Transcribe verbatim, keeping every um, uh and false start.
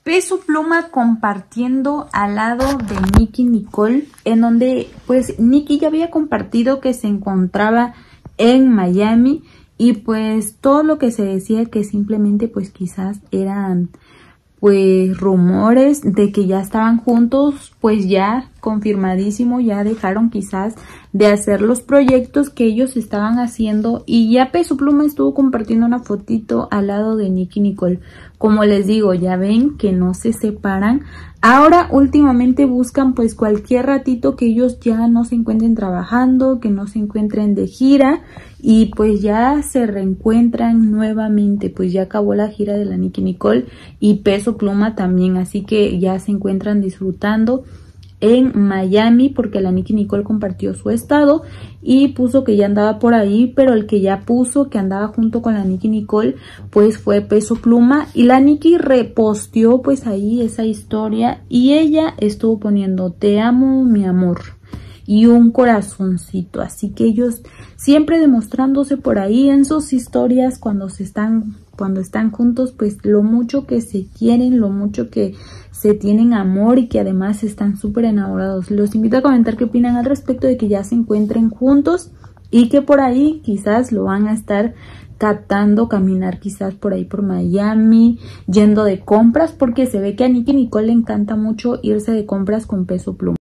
Peso Pluma compartiendo al lado de Nicki Nicole, en donde pues Nicki ya había compartido que se encontraba en Miami y pues todo lo que se decía que simplemente pues quizás eran pues rumores de que ya estaban juntos, pues ya confirmadísimo, ya dejaron quizás de hacer los proyectos que ellos estaban haciendo y ya Peso Pluma estuvo compartiendo una fotito al lado de Nicki Nicole. Como les digo, ya ven que no se separan. Ahora últimamente buscan pues cualquier ratito que ellos ya no se encuentren trabajando, que no se encuentren de gira y pues ya se reencuentran nuevamente. Pues ya acabó la gira de la Nicki Nicole y Peso Pluma también, así que ya se encuentran disfrutando en Miami porque la Nicki Nicole compartió su estado y puso que ya andaba por ahí, pero el que ya puso que andaba junto con la Nicki Nicole pues fue Peso Pluma y la Nicki reposteó pues ahí esa historia y ella estuvo poniendo te amo mi amor y un corazoncito, así que ellos siempre demostrándose por ahí en sus historias cuando se están cuando están juntos, pues lo mucho que se quieren, lo mucho que se tienen amor y que además están súper enamorados. Los invito a comentar qué opinan al respecto de que ya se encuentren juntos y que por ahí quizás lo van a estar captando, caminar quizás por ahí por Miami, yendo de compras, porque se ve que a Nicki Nicole le encanta mucho irse de compras con Peso Pluma.